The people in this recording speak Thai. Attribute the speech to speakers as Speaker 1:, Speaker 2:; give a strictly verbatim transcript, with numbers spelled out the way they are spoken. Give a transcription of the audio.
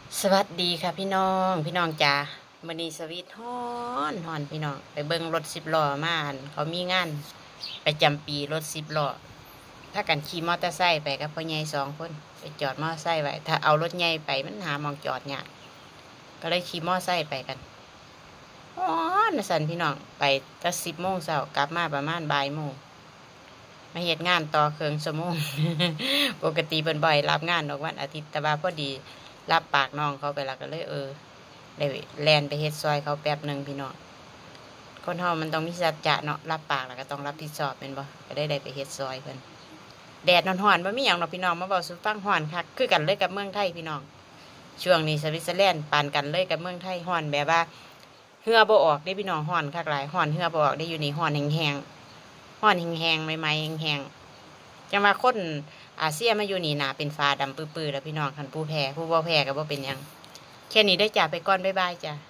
Speaker 1: สวัสดีค่ะพี่น้องพี่น้องจ๋ามื้อนี้สวีทฮ้อนฮ้อนพี่น้องไปเบิ่งรถสิบล้อมาอั่นเขามีงานประจำปีรถสิบล้อถ้ากันขี่มอเตอร์ไซค์ไปกับพ่อใหญ่สองคนไปจอดมอเตอร์ไซค์ไว้ถ้าเอารถใหญ่ไปมันหาหมองจอดยากก็เลยขี่มอเตอร์ไซค์ไปกันฮ้อนนะสันพี่น้องไปตั้งสิบโมงเช้ากลับมาประมาณบ่ายโมงมาเฮ็ดงานต่อเครื่องชั่วโมง ปกติเป็นบ่อยรับงานดอกวันอาทิตย์แต่ว่าพอดีรับปากน้องเขาไปแล้วก็เลยเออได้แลนไปเฮ็ดซอยเขาแป๊บหนึ่งพี่น้องคนเฮามันต้องมีสัจจะเนาะรับปากแล้วก็ต้องรับผิดชอบเป็นบ่ก็ได้ได้ไปเฮ็ดซอยเพิ่นแดดร้อนๆบ่มีหยังเนาะพี่น้องมาเว้าสู่ฟังร้อนคักคือกันเลยกับเมืองไทยพี่น้องช่วงนี้สวิตเซอร์แลนด์ปานกันเลยกับเมืองไทยร้อนแบบว่าเหือบ่ออกได้พี่น้องร้อนคักหลายร้อนเหือบ่ออกได้อยู่นี่ร้อนแห้งๆร้อนแห้งๆใหม่ๆแห้งๆจังว่าคนอาเซียนมาอยู่นี่หนาเป็นฟ้าดำปื้อๆแล้วพี่น้องคันผู้แพ้ผู้บ่แพ้ก็บ่เป็นหยังแค่นี้ได้จ้าไปก่อนบ๊ายบายจ้า